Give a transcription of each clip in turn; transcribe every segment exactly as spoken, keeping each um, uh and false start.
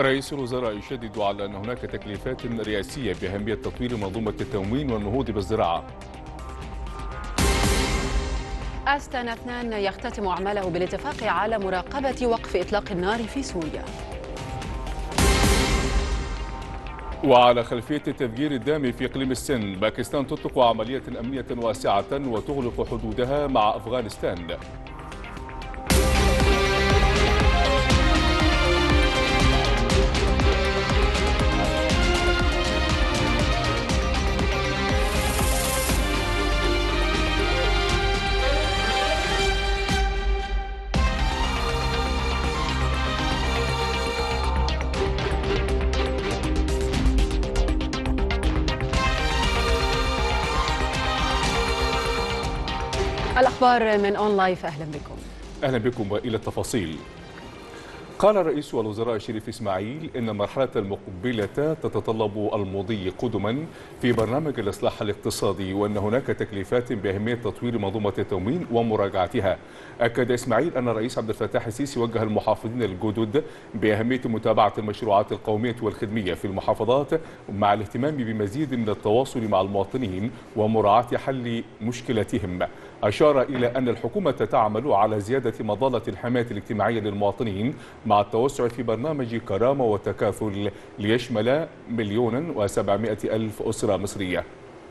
رئيس الوزراء يشدد على أن هناك تكليفات رئاسية بأهمية تطوير منظومة التموين والنهوض بالزراعة. أستن اثنان يختتم أعماله بالاتفاق على مراقبة وقف إطلاق النار في سوريا. وعلى خلفية التفجير الدامي في إقليم السند، باكستان تطلق عملية أمنية واسعة وتغلق حدودها مع أفغانستان. الأخبار من أون لايف، أهلا بكم. أهلا بكم وإلى التفاصيل. قال رئيس الوزراء شريف إسماعيل إن المرحلة المقبلة تتطلب المضي قدما في برنامج الإصلاح الاقتصادي، وأن هناك تكليفات بأهمية تطوير منظومة التموين ومراجعتها. أكد إسماعيل أن الرئيس عبد الفتاح السيسي وجه المحافظين الجدد بأهمية متابعة المشروعات القومية والخدمية في المحافظات، مع الاهتمام بمزيد من التواصل مع المواطنين ومراعاة حل مشكلتهم. أشار إلى أن الحكومة تعمل على زيادة مظلة الحماية الاجتماعية للمواطنين مع التوسع في برنامج كرامة وتكافل ليشمل مليون وسبعمائة ألف أسرة مصرية.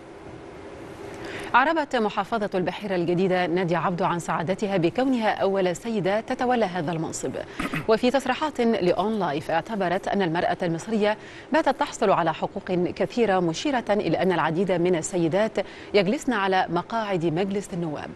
أعربت محافظة البحيرة الجديدة نادية عبدو عن سعادتها بكونها أول سيدة تتولى هذا المنصب. وفي تصريحات لأون لايف اعتبرت أن المرأة المصرية باتت تحصل على حقوق كثيرة، مشيرة إلى أن العديد من السيدات يجلسن على مقاعد مجلس النواب.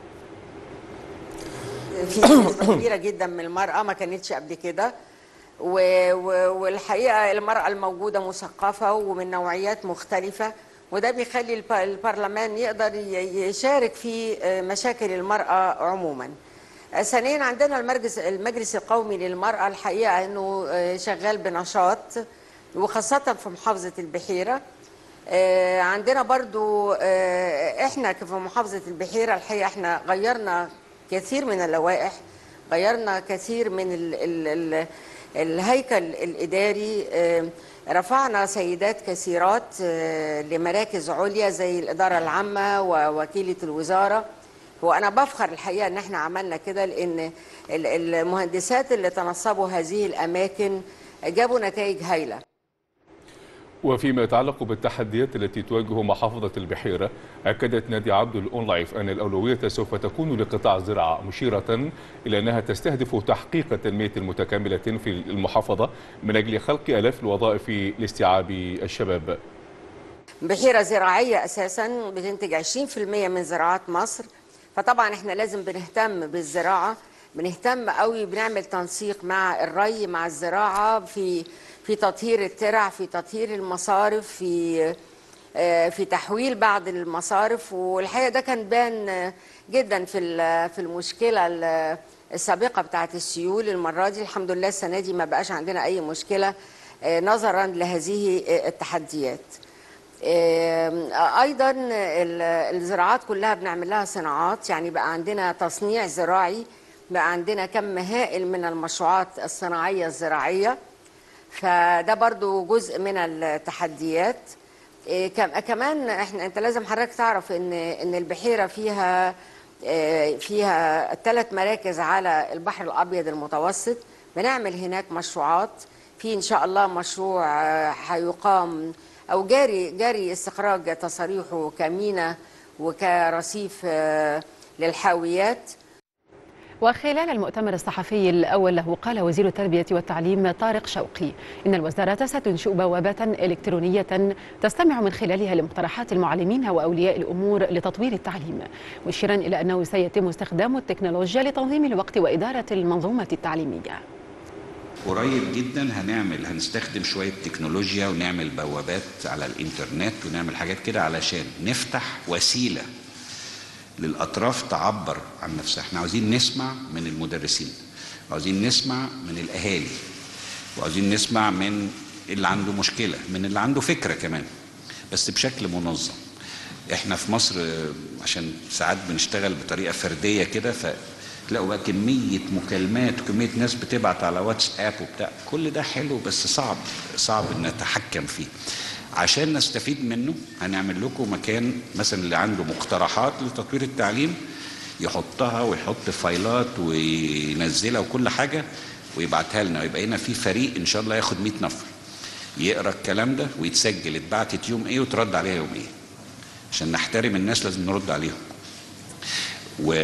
في نسبة كبيرة جدا من المرأة ما كانتش قبل كده، والحقيقة المرأة الموجودة مثقفة ومن نوعيات مختلفة، وده بيخلي البرلمان يقدر يشارك في مشاكل المرأة عموما. ثانيا عندنا المجلس المجلس القومي للمرأة، الحقيقة انه شغال بنشاط وخاصة في محافظة البحيرة. عندنا برضو احنا في محافظة البحيرة الحقيقة احنا غيرنا كثير من اللوائح، غيرنا كثير من ال ال ال الهيكل الإداري، رفعنا سيدات كثيرات لمراكز عليا زي الإدارة العامة ووكيلة الوزارة. وأنا بفخر الحقيقة أن احنا عملنا كده، لأن المهندسات اللي تنصبوا هذه الأماكن جابوا نتائج هائلة. وفيما يتعلق بالتحديات التي تواجه محافظة البحيرة، أكدت نادية عبدو الأون لايف أن الأولوية سوف تكون لقطاع الزراعة، مشيرة إلى أنها تستهدف تحقيق التنمية المتكاملة في المحافظة من أجل خلق آلاف الوظائف لاستيعاب الشباب. بحيرة زراعية أساسا بتنتج عشرين بالمئة من زراعات مصر، فطبعا احنا لازم بنهتم بالزراعة، بنهتم قوي، بنعمل تنسيق مع الري مع الزراعة في في تطهير الترع، في تطهير المصارف، في في تحويل بعض المصارف. والحقيقه ده كان بان جدا في في المشكله السابقه بتاعه السيول. المره دي الحمد لله السنه دي ما بقاش عندنا اي مشكله نظرا لهذه التحديات. ايضا الزراعات كلها بنعمل لها صناعات، يعني بقى عندنا تصنيع زراعي، بقى عندنا كم هائل من المشروعات الصناعيه الزراعيه، فده برضو جزء من التحديات. إيه كمان احنا انت لازم حضرتك تعرف ان ان البحيره فيها إيه فيها ثلاث مراكز على البحر الابيض المتوسط، بنعمل هناك مشروعات. في ان شاء الله مشروع هيقام او جاري جاري استخراج تصاريحه كميناء وكرصيف للحاويات. وخلال المؤتمر الصحفي الأول له، قال وزير التربية والتعليم طارق شوقي إن الوزارة ستنشئ بوابة إلكترونية تستمع من خلالها لمقترحات المعلمين وأولياء الأمور لتطوير التعليم، مشيرا إلى أنه سيتم استخدام التكنولوجيا لتنظيم الوقت وإدارة المنظومة التعليمية. قريب جدا هنعمل هنستخدم شوية تكنولوجيا ونعمل بوابات على الإنترنت ونعمل حاجات كده علشان نفتح وسيلة للأطراف تعبر عن نفسها. احنا عاوزين نسمع من المدرسين، عاوزين نسمع من الأهالي، وعاوزين نسمع من اللي عنده مشكلة، من اللي عنده فكرة كمان، بس بشكل منظم. احنا في مصر عشان ساعات بنشتغل بطريقة فردية كده، تلاقوا بقى كمية مكالمات وكمية ناس بتبعت على واتساب وبتاع. كل ده حلو بس صعب صعب ان نتحكم فيه. عشان نستفيد منه هنعمل لكم مكان مثلا اللي عنده مقترحات لتطوير التعليم يحطها ويحط فايلات وينزلها وكل حاجة ويبعتها لنا، ويبقى هنا في فريق ان شاء الله ياخد مئة نفر يقرا الكلام ده ويتسجل اتبعتت يوم ايه وترد عليها يوم ايه. عشان نحترم الناس لازم نرد عليهم. و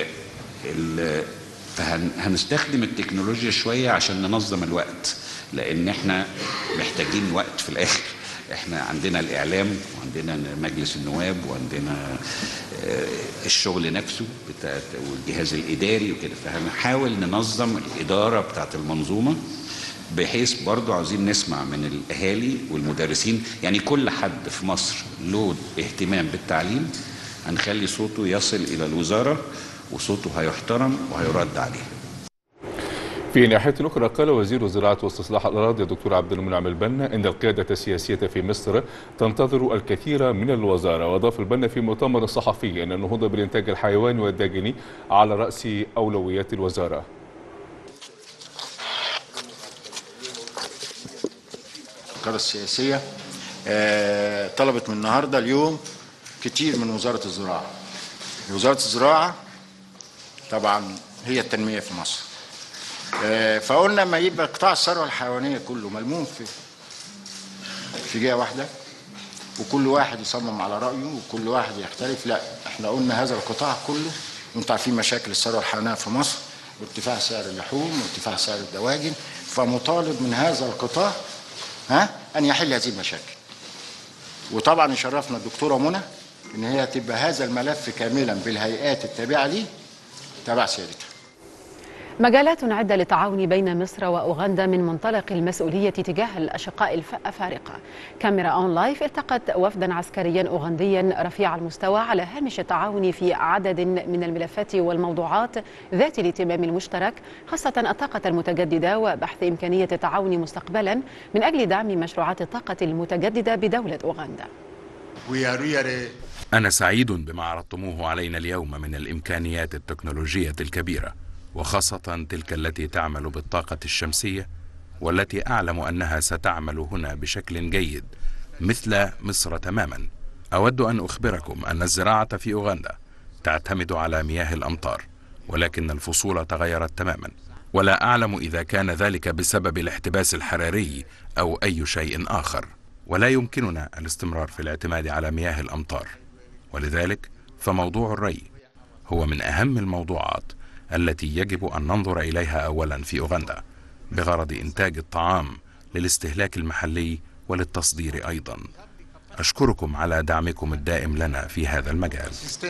فهنستخدم التكنولوجيا شوية عشان ننظم الوقت، لان احنا محتاجين وقت في الاخر. احنا عندنا الاعلام وعندنا مجلس النواب وعندنا الشغل نفسه بتاع والجهاز الاداري وكده، فهنحاول ننظم الاداره بتاعت المنظومه بحيث برضو عاوزين نسمع من الاهالي والمدرسين. يعني كل حد في مصر له اهتمام بالتعليم هنخلي صوته يصل الى الوزاره وصوته هيحترم وهيرد عليه. في ناحية أخرى قال وزير الزراعة واستصلاح الأراضي الدكتور عبد المنعم البنا إن القيادة السياسية في مصر تنتظر الكثير من الوزارة. وأضاف البنا في مؤتمر صحفي أن النهوض بالإنتاج الحيواني والداجني على رأس أولويات الوزارة. القيادة السياسية طلبت من النهاردة اليوم كتير من وزارة الزراعة. وزارة الزراعة طبعا هي التنمية في مصر، فقلنا ما يبقى قطاع الثروة الحيوانية كله ملموم في في جهة واحدة وكل واحد يصمم على رأيه وكل واحد يختلف. لا، احنا قلنا هذا القطاع كله، وانتم عارفين مشاكل الثروة الحيوانية في مصر وارتفاع سعر اللحوم وارتفاع سعر الدواجن، فمطالب من هذا القطاع ها أن يحل هذه المشاكل. وطبعا يشرفنا الدكتورة منى ان هي تبقى هذا الملف كاملا بالهيئات التابعة ليه تبع سيادتها. مجالات عدة للتعاون بين مصر وأوغندا من منطلق المسؤولية تجاه الأشقاء الأفارقة. كاميرا أون لايف التقت وفدا عسكريا أوغنديا رفيع المستوى على هامش التعاون في عدد من الملفات والموضوعات ذات الاهتمام المشترك، خاصة الطاقة المتجددة وبحث إمكانية التعاون مستقبلا من أجل دعم مشروعات الطاقة المتجددة بدولة أوغندا. أنا سعيد بما عرضتموه علينا اليوم من الإمكانيات التكنولوجية الكبيرة، وخاصة تلك التي تعمل بالطاقة الشمسية والتي أعلم أنها ستعمل هنا بشكل جيد مثل مصر تماما. أود أن أخبركم أن الزراعة في أوغندا تعتمد على مياه الأمطار، ولكن الفصول تغيرت تماما، ولا أعلم إذا كان ذلك بسبب الاحتباس الحراري أو أي شيء آخر، ولا يمكننا الاستمرار في الاعتماد على مياه الأمطار. ولذلك فموضوع الري هو من أهم الموضوعات التي يجب أن ننظر إليها أولا في أوغندا بغرض إنتاج الطعام للاستهلاك المحلي وللتصدير أيضا. أشكركم على دعمكم الدائم لنا في هذا المجال.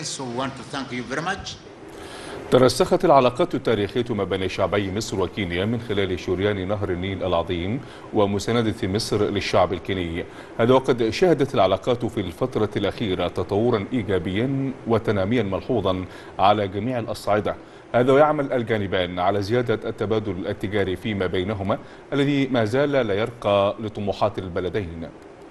ترسخت العلاقات التاريخية ما بين شعبي مصر وكينيا من خلال شريان نهر النيل العظيم ومساندة مصر للشعب الكيني. هذا وقد شهدت العلاقات في الفترة الأخيرة تطورا إيجابيا وتناميا ملحوظا على جميع الأصعدة. هذا ويعمل الجانبان على زيادة التبادل التجاري فيما بينهما الذي ما زال لا يرقى لطموحات البلدين.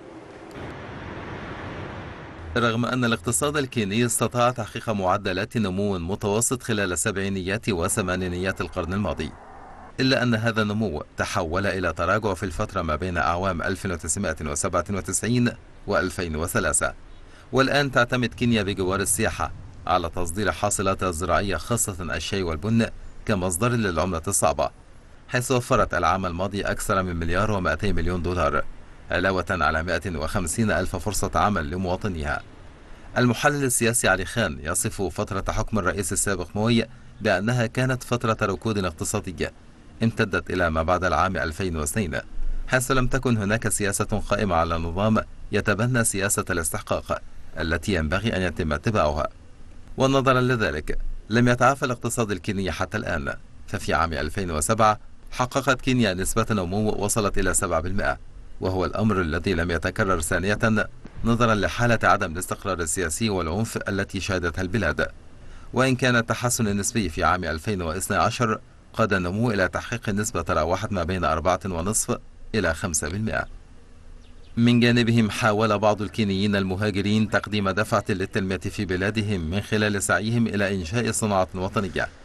رغم أن الاقتصاد الكيني استطاع تحقيق معدلات نمو متوسط خلال سبعينيات وثمانينيات القرن الماضي، إلا أن هذا النمو تحول إلى تراجع في الفترة ما بين أعوام ألف وتسعمائة وسبعة وتسعين وألفين وثلاثة. والآن تعتمد كينيا بجوار السياحة على تصدير حاصلاتها الزراعية خاصة الشاي والبن كمصدر للعملة الصعبة، حيث وفرت العام الماضي أكثر من مليار ومائتي مليون دولار، علاوة على مائة وخمسين ألف فرصة عمل لمواطنيها. المحلل السياسي علي خان يصف فترة حكم الرئيس السابق موي بأنها كانت فترة ركود اقتصادية امتدت إلى ما بعد العام ألفين واثنين، حيث لم تكن هناك سياسة قائمة على نظام يتبنى سياسة الاستحقاق التي ينبغي أن يتم اتباعها. ونظرا لذلك لم يتعافى الاقتصاد الكيني حتى الآن، ففي عام ألفين وسبعة حققت كينيا نسبة نمو وصلت إلى سبعة بالمئة، وهو الأمر الذي لم يتكرر ثانية نظرا لحالة عدم الاستقرار السياسي والعنف التي شهدتها البلاد. وإن كان التحسن النسبي في عام ألفين واثني عشر قاد النمو إلى تحقيق نسبة تراوحت ما بين أربعة ونصف إلى خمسة بالمئة. من جانبهم حاول بعض الكينيين المهاجرين تقديم دفعة للتنمية في بلادهم من خلال سعيهم إلى إنشاء صناعة وطنية،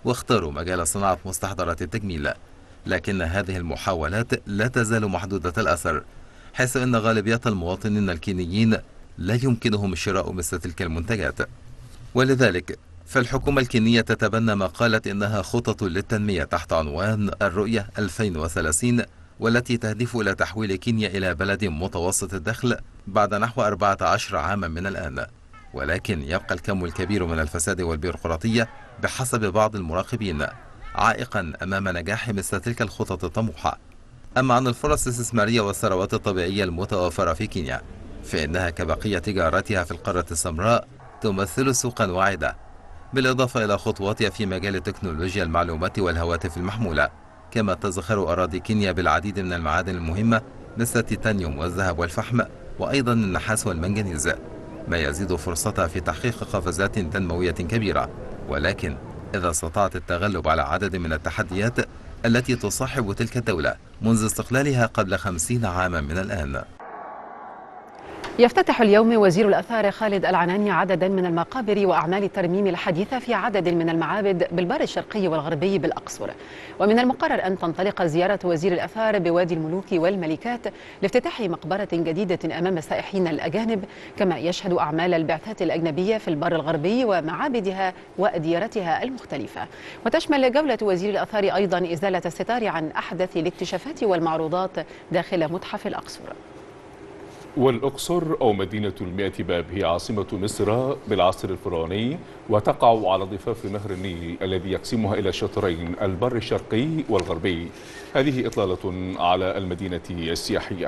واختاروا مجال صناعة مستحضرات التجميل. لكن هذه المحاولات لا تزال محدودة الأثر، حيث أن غالبية المواطنين الكينيين لا يمكنهم شراء مثل تلك المنتجات. ولذلك فالحكومة الكينية تتبنى ما قالت إنها خطط للتنمية تحت عنوان الرؤية ألفين وثلاثين، والتي تهدف إلى تحويل كينيا إلى بلد متوسط الدخل بعد نحو أربعة عشر عاما من الآن. ولكن يبقى الكم الكبير من الفساد والبيروقراطية بحسب بعض المراقبين عائقا أمام نجاح مثل تلك الخطط الطموحة. أما عن الفرص الاستثمارية والثروات الطبيعية المتوفرة في كينيا، فإنها كبقية تجارتها في القارة السمراء تمثل سوقا واعدة، بالإضافة إلى خطواتها في مجال تكنولوجيا المعلومات والهواتف المحمولة. كما تزخر أراضي كينيا بالعديد من المعادن المهمة مثل التيتانيوم والذهب والفحم، وأيضا النحاس والمنجنيز، ما يزيد فرصتها في تحقيق قفزات تنموية كبيرة. ولكن إذا استطاعت التغلب على عدد من التحديات التي تصاحب تلك الدولة منذ استقلالها قبل خمسين عاما من الآن. يفتتح اليوم وزير الآثار خالد العناني عددا من المقابر وأعمال الترميم الحديثة في عدد من المعابد بالبر الشرقي والغربي بالأقصر. ومن المقرر أن تنطلق زيارة وزير الآثار بوادي الملوك والملكات لافتتاح مقبرة جديدة أمام السائحين الأجانب، كما يشهد أعمال البعثات الأجنبية في البر الغربي ومعابدها وأديرتها المختلفة. وتشمل جولة وزير الآثار أيضا إزالة الستار عن أحدث الاكتشافات والمعروضات داخل متحف الأقصر. والأقصر أو مدينة المئة باب هي عاصمة مصر بالعصر الفرعوني، وتقع على ضفاف نهر النيل الذي يقسمها إلى شطرين البر الشرقي والغربي. هذه إطلالة على المدينة السياحية.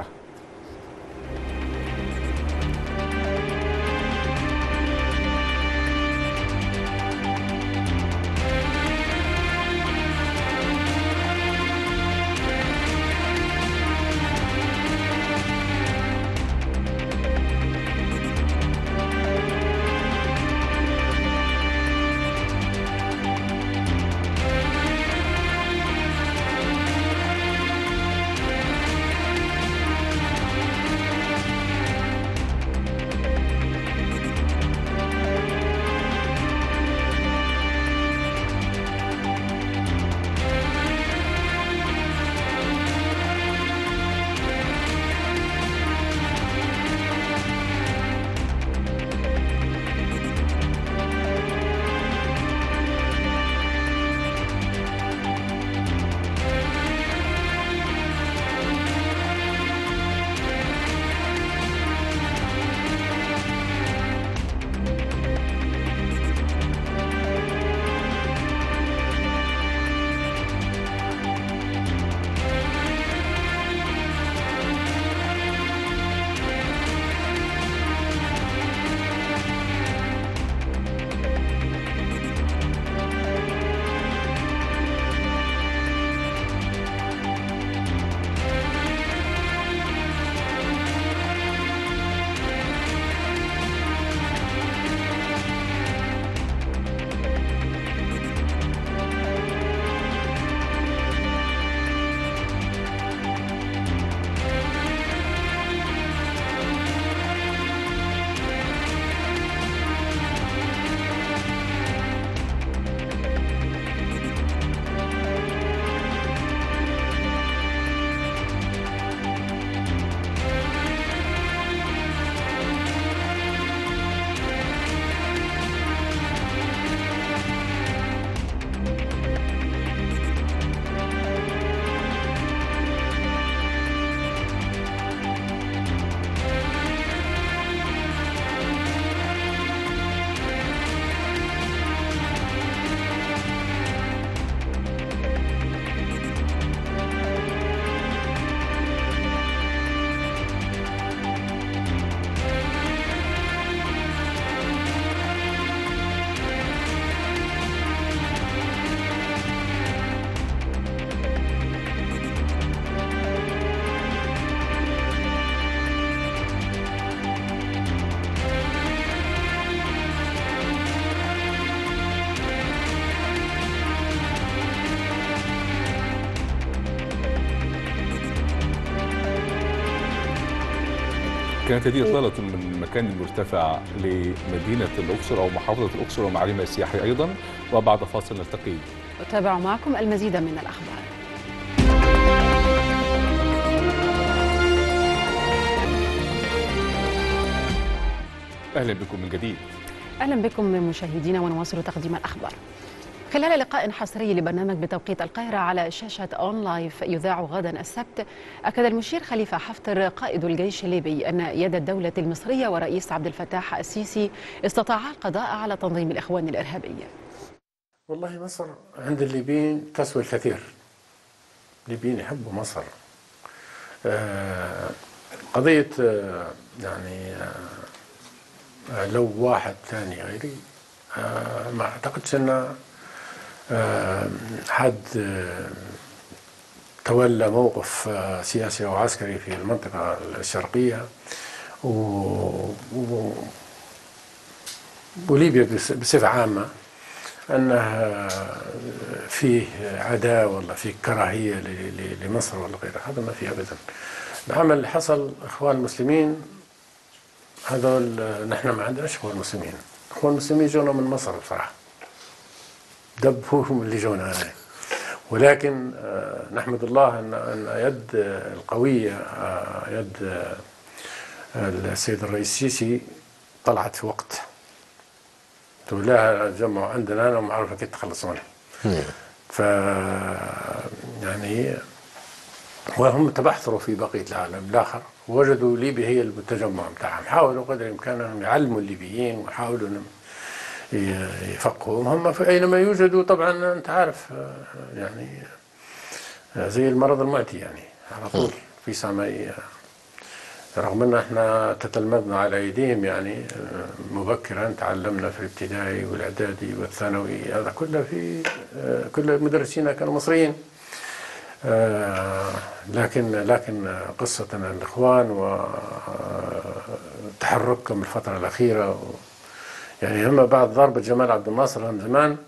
كانت هذه إطلالة من مكان مرتفع لمدينة الأقصر أو محافظة الأقصر ومعالمها السياحية أيضا. وبعد فاصل نلتقي نتابع معكم المزيد من الأخبار. أهلا بكم من جديد. أهلا بكم مشاهدينا، ونواصل تقديم الأخبار. خلال لقاء حصري لبرنامج بتوقيت القاهرة على شاشة أون لايف يذاع غدا السبت، أكد المشير خليفة حفتر قائد الجيش الليبي أن يد الدولة المصرية ورئيس عبد الفتاح السيسي استطاعا القضاء على تنظيم الإخوان الإرهابي. والله مصر عند الليبيين تسوى الكثير، الليبيين يحبوا مصر. آه قضية آه يعني آه لو واحد ثاني غيري آه ما أعتقدش أن آه حد آه تولى موقف آه سياسي أو عسكري في المنطقة الشرقية و... و... وليبيا بصفة عامة أنها فيه عداوة ولا فيه كراهية لمصر ولا غيرها، هذا ما فيه أبدا. العمل اللي حصل إخوان المسلمين هذول، نحن ما عندناش إخوان مسلمين، إخوان المسلمين جونا من مصر بصراحة، دبوهم اللي جونا هنا. ولكن نحمد الله أن أن يد القوية، يد السيد الرئيس السيسي طلعت في وقت ولاها جمعوا عندنا أنا وما عرفوا كيف تخلصونها. ف يعني وهم تبحثوا في بقية العالم الآخر وجدوا ليبيا هي التجمع بتاعهم، حاولوا قدر الإمكان أنهم يعلموا الليبيين وحاولوا أنهم يفقهوا هم في أينما يوجدوا. طبعا أنت عارف يعني زي المرض المعدي يعني على طول في سامي، رغم ان احنا تتلمذنا على ايديهم يعني مبكرا، تعلمنا في الابتدائي والاعدادي والثانوي، هذا كله في كل مدرسينا كانوا مصريين. لكن لكن قصة الاخوان وتحركهم الفترة الأخيرة يعني هم بعد ضربة جمال عبد الناصر من زمان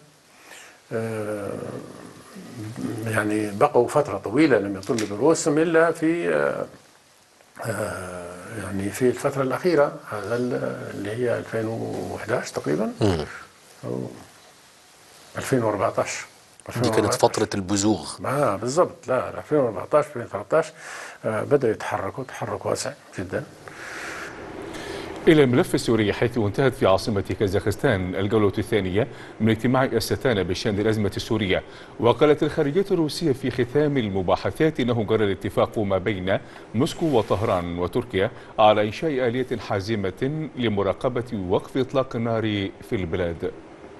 يعني بقوا فترة طويلة لم يطلوا برؤوسهم إلا في يعني في الفترة الأخيرة، هذا اللي هي ألفين وأحد عشر تقريبا أو ألفين وأربعة عشر. دي كانت فترة البزوغ. اه بالضبط. لا ألفين وأربعة عشر ألفين وثلاثة عشر آه بدأوا يتحركوا تحرك واسع جدا. إلى الملف السوري، حيث انتهت في عاصمة كازاخستان الجولة الثانية من اجتماع أستانا بشأن الأزمة السورية. وقالت الخارجية الروسية في ختام المباحثات إنه جرى الاتفاق ما بين موسكو وطهران وتركيا على إنشاء آلية حازمة لمراقبة وقف إطلاق النار في البلاد.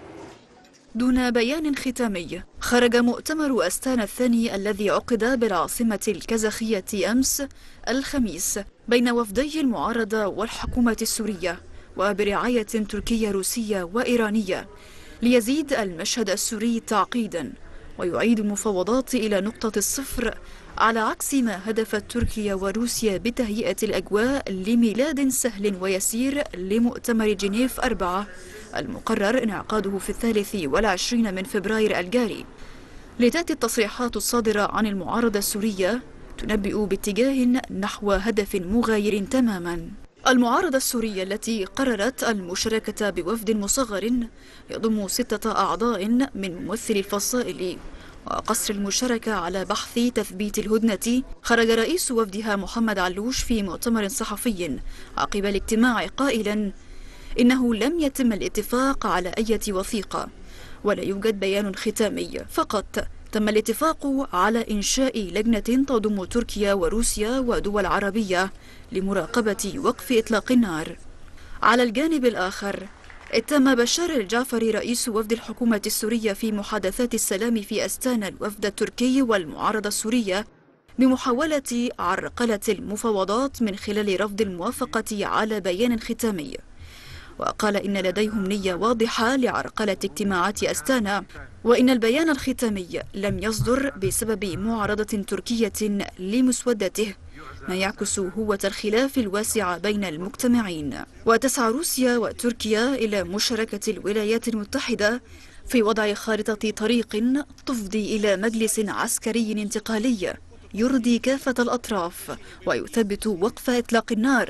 دون بيان ختامي، خرج مؤتمر أستانا الثاني الذي عقد بالعاصمة الكازاخية أمس الخميس بين وفدي المعارضة والحكومة السورية وبرعاية تركية روسية وإيرانية ليزيد المشهد السوري تعقيدا ويعيد المفاوضات إلى نقطة الصفر، على عكس ما هدفت تركيا وروسيا بتهيئة الأجواء لميلاد سهل ويسير لمؤتمر جنيف أربعة المقرر انعقاده في الثالث والعشرين من فبراير الجاري. لتأتي التصريحات الصادرة عن المعارضة السورية تنبئ باتجاه نحو هدف مغاير تماما. المعارضة السورية التي قررت المشاركة بوفد مصغر يضم ستة أعضاء من ممثلي الفصائل وقصر المشاركة على بحث تثبيت الهدنة، خرج رئيس وفدها محمد علوش في مؤتمر صحفي عقب الاجتماع قائلا إنه لم يتم الاتفاق على أي وثيقة ولا يوجد بيان ختامي، فقط تم الاتفاق على إنشاء لجنة تضم تركيا وروسيا ودول عربية لمراقبة وقف إطلاق النار. على الجانب الآخر، اتهم بشار الجعفري رئيس وفد الحكومة السورية في محادثات السلام في أستانا الوفد التركي والمعارضة السورية بمحاولة عرقلة المفاوضات من خلال رفض الموافقة على بيان ختامي، وقال إن لديهم نية واضحة لعرقلة اجتماعات أستانا، وإن البيان الختامي لم يصدر بسبب معارضة تركية لمسودته، ما يعكس هوة الخلاف الواسع بين المجتمعين. وتسعى روسيا وتركيا إلى مشاركة الولايات المتحدة في وضع خارطة طريق تفضي إلى مجلس عسكري انتقالي يرضي كافة الأطراف ويثبت وقف إطلاق النار،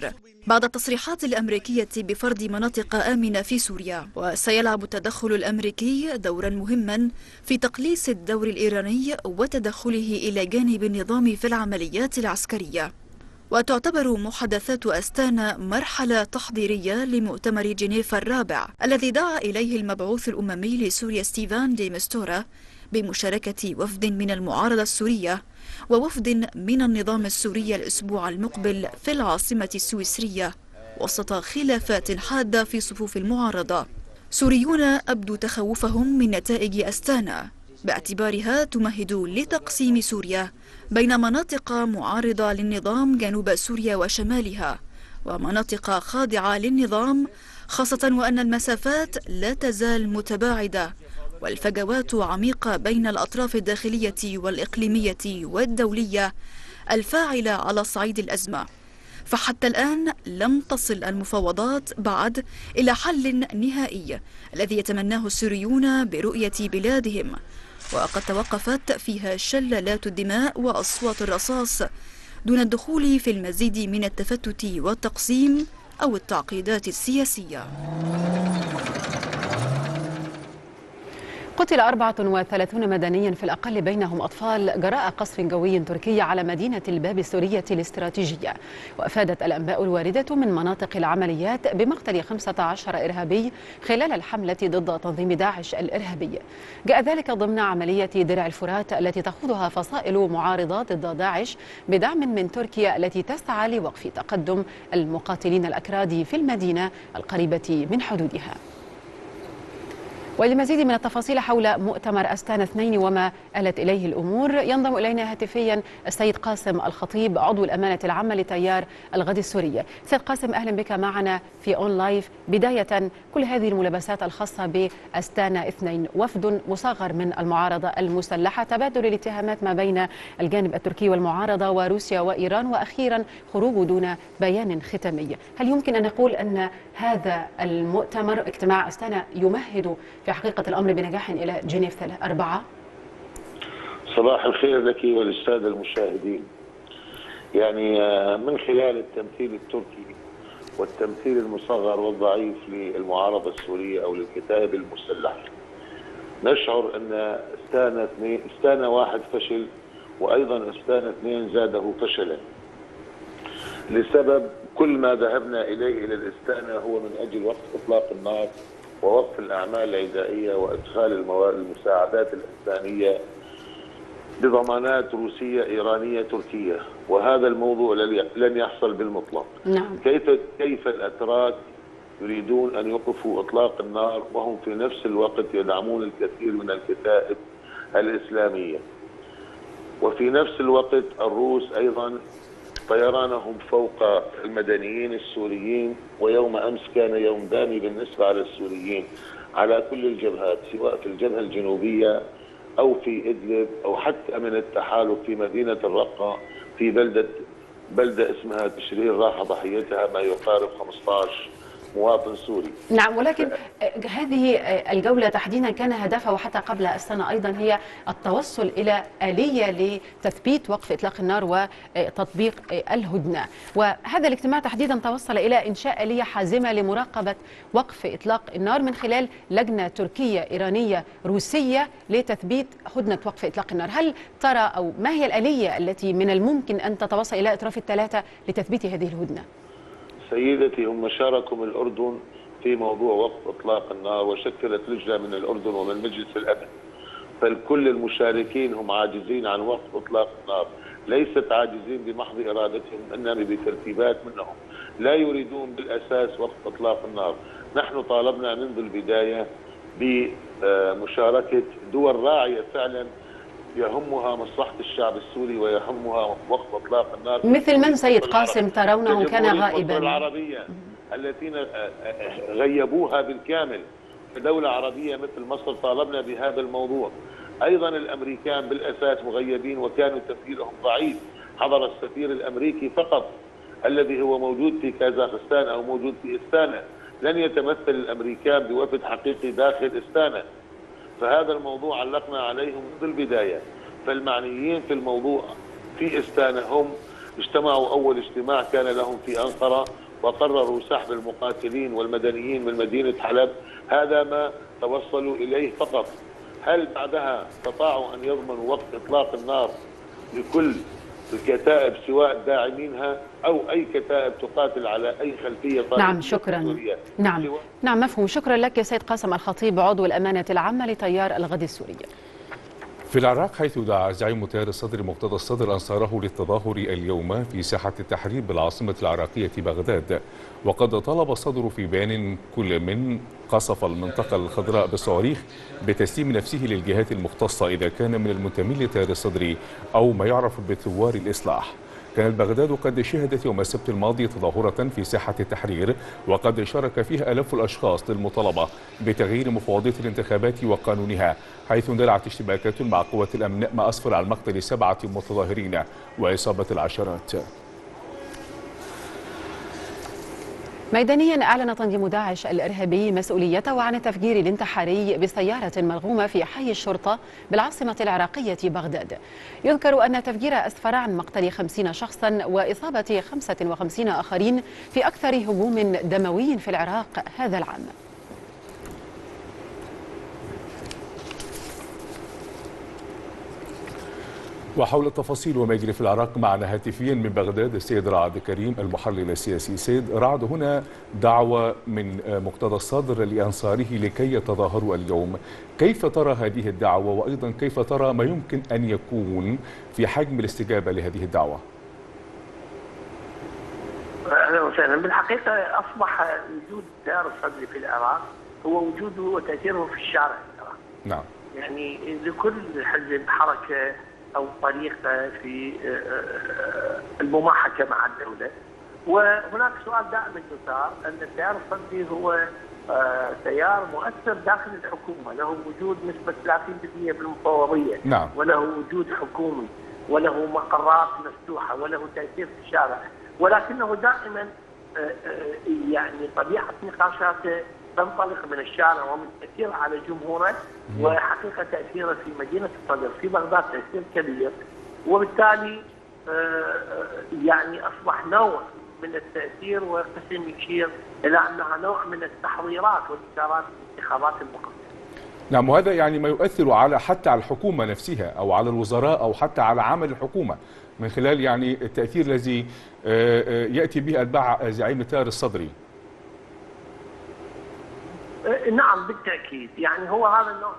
بعد التصريحات الأمريكية بفرض مناطق آمنة في سوريا. وسيلعب التدخل الأمريكي دورا مهما في تقليص الدور الإيراني وتدخله إلى جانب النظام في العمليات العسكرية. وتعتبر محادثات أستانا مرحلة تحضيرية لمؤتمر جنيف الرابع الذي دعا إليه المبعوث الأممي لسوريا ستيفان دي مستورا بمشاركة وفد من المعارضة السورية ووفد من النظام السوري الأسبوع المقبل في العاصمة السويسرية وسط خلافات حادة في صفوف المعارضة. سوريون أبدوا تخوفهم من نتائج أستانا باعتبارها تمهد لتقسيم سوريا بين مناطق معارضة للنظام جنوب سوريا وشمالها ومناطق خاضعة للنظام، خاصة وأن المسافات لا تزال متباعدة والفجوات عميقة بين الأطراف الداخلية والإقليمية والدولية الفاعلة على صعيد الأزمة. فحتى الآن لم تصل المفاوضات بعد إلى حل نهائي الذي يتمناه السوريون برؤية بلادهم، وقد توقفت فيها شلالات الدماء وأصوات الرصاص دون الدخول في المزيد من التفتت والتقسيم أو التعقيدات السياسية. قتل أربعة وثلاثين مدنيا في الأقل بينهم أطفال جراء قصف جوي تركي على مدينة الباب السورية الاستراتيجية. وأفادت الأنباء الواردة من مناطق العمليات بمقتل خمسة عشر إرهابي خلال الحملة ضد تنظيم داعش الإرهابي. جاء ذلك ضمن عملية درع الفرات التي تخوضها فصائل معارضات ضد داعش بدعم من تركيا التي تسعى لوقف تقدم المقاتلين الأكراد في المدينة القريبة من حدودها. ولمزيد من التفاصيل حول مؤتمر أستانا اثنين وما آلت إليه الأمور ينضم إلينا هاتفيا السيد قاسم الخطيب عضو الأمانة العامة لتيار الغد السوري. سيد قاسم، أهلا بك معنا في أون لايف. بداية، كل هذه الملابسات الخاصة بأستانا اثنين، وفد مصغر من المعارضة المسلحة، تبادل الاتهامات ما بين الجانب التركي والمعارضة وروسيا وإيران، وأخيرا خروج دون بيان ختامي. هل يمكن أن نقول أن هذا المؤتمر اجتماع أستانا يمهد في حقيقة الأمر بنجاح إلى جنيف أربعة؟ صباح الخير لك وللسادة المشاهدين. يعني من خلال التمثيل التركي والتمثيل المصغر والضعيف للمعارضة السورية أو للكتائب المسلحة نشعر أن أستانا اثنين أستانا واحد فشل، وأيضا أستانا اثنين زاده فشلا، لسبب كل ما ذهبنا إليه إلى الأستانا هو من أجل وقف إطلاق النار ووقف الأعمال العدائية وإدخال المساعدات الإنسانية بضمانات روسية إيرانية تركية، وهذا الموضوع لن يحصل بالمطلق. نعم. كيف كيف الأتراك يريدون أن يوقفوا إطلاق النار وهم في نفس الوقت يدعمون الكثير من الكتائب الإسلامية، وفي نفس الوقت الروس أيضا طيرانهم فوق المدنيين السوريين، ويوم أمس كان يوم دامي بالنسبة على السوريين على كل الجبهات، سواء في الجبهة الجنوبية أو في إدلب أو حتى من التحالف في مدينة الرقة في بلدة بلدة اسمها تشرين راح ضحيتها ما يقارب خمسة عشر مواطن سوري. نعم، ولكن هذه الجولة تحديدا كان هدفها وحتى قبل السنة أيضا هي التوصل إلى آلية لتثبيت وقف إطلاق النار وتطبيق الهدنة، وهذا الاجتماع تحديدا توصل إلى إنشاء آلية حازمة لمراقبة وقف إطلاق النار من خلال لجنة تركية إيرانية روسية لتثبيت هدنة وقف إطلاق النار. هل ترى أو ما هي الآلية التي من الممكن أن تتوصل إلى أطراف الثلاثة لتثبيت هذه الهدنة؟ سيدتي، هم شاركوا من الأردن في موضوع وقف إطلاق النار، وشكلت لجنة من الأردن ومن مجلس الأمن، فالكل المشاركين هم عاجزين عن وقف إطلاق النار، ليست عاجزين بمحض إرادتهم، إنما بترتيبات منهم، لا يريدون بالأساس وقف إطلاق النار. نحن طالبنا منذ البداية بمشاركة دول راعية فعلا يهمها مصلحة الشعب السوري ويهمها وقف إطلاق النار، مثل من سيد قاسم ترونه كان غائبا؟ العربية الذين غيبوها بالكامل، كدولة عربية مثل مصر طالبنا بهذا الموضوع. أيضا الأمريكان بالأساس مغيبين وكانوا تمثيلهم ضعيف، حضر السفير الأمريكي فقط الذي هو موجود في كازاخستان أو موجود في أستانا، لن يتمثل الأمريكان بوفد حقيقي داخل أستانا، فهذا الموضوع علقنا عليهم منذ البداية. فالمعنيين في الموضوع في أستانا هم اجتمعوا أول اجتماع كان لهم في أنقرة وقرروا سحب المقاتلين والمدنيين من مدينة حلب. هذا ما توصلوا إليه فقط. هل بعدها استطاعوا أن يضمنوا وقت إطلاق النار لكل الكتائب سواء داعمينها أو أي كتائب تقاتل على أي خلفية طائفية؟ نعم شكرا. نعم نعم مفهوم. شكرا لك يا سيد قاسم الخطيب عضو الأمانة العامة لتيار الغد السوري. في العراق، حيث دعا زعيم تيار الصدر مقتدى الصدر أنصاره للتظاهر اليوم في ساحة التحرير بالعاصمة العراقية بغداد، وقد طلب الصدر في بيان كل من قصف المنطقة الخضراء بالصواريخ بتسليم نفسه للجهات المختصة إذا كان من المنتمين لتيار الصدر أو ما يعرف بثوار الإصلاح. كانت بغداد قد شهدت يوم السبت الماضي تظاهرة في ساحة التحرير وقد شارك فيها آلاف الأشخاص للمطالبة بتغيير مفوضية الانتخابات وقانونها، حيث اندلعت اشتباكات مع قوات الأمن ما أسفر عن مقتل سبعة متظاهرين وإصابة العشرات. ميدانيا أعلن تنظيم داعش الإرهابي مسؤوليته عن التفجير الانتحاري بسيارة ملغومة في حي الشرطة بالعاصمة العراقية بغداد. يذكر أن التفجير أسفر عن مقتل خمسين شخصا وإصابة خمسة وخمسين آخرين في أكثر هجوم دموي في العراق هذا العام. وحول التفاصيل وما يجري في العراق معنا هاتفيا من بغداد السيد رعد كريم المحلل السياسي. سيد رعد، هنا دعوة من مقتدى الصدر لأنصاره لكي يتظاهروا اليوم، كيف ترى هذه الدعوة وأيضا كيف ترى ما يمكن أن يكون في حجم الاستجابة لهذه الدعوة؟ أهلا وسهلا. بالحقيقة أصبح وجود التيار الصدري في العراق هو وجوده وتأثيره في الشارع العراقي. نعم. يعني لكل حزب حركة أو طريقة في المماحكة مع الدولة، وهناك سؤال دائما يثار أن التيار الصدري هو تيار مؤثر داخل الحكومة، له وجود نسبة ثلاثين بالمئة بالمفوضية، نعم. وله وجود حكومي وله مقرات مفتوحة وله تأثير في الشارع، ولكنه دائما يعني طبيعة نقاشاته تنطلق من الشارع ومن تأثير على جمهوره، وحقيقة تأثيره في مدينة الصدر في بغداد تأثير كبير، وبالتالي يعني أصبح نوع من التأثير وقسم يشير إلى أنها نوع من التحضيرات والإشارات للانتخابات المقبلة. نعم، وهذا يعني ما يؤثر على حتى على الحكومة نفسها أو على الوزراء أو حتى على عمل الحكومة من خلال يعني التأثير الذي يأتي به أتباع زعيم التيار الصدري. نعم بالتأكيد، يعني هو هذا النوع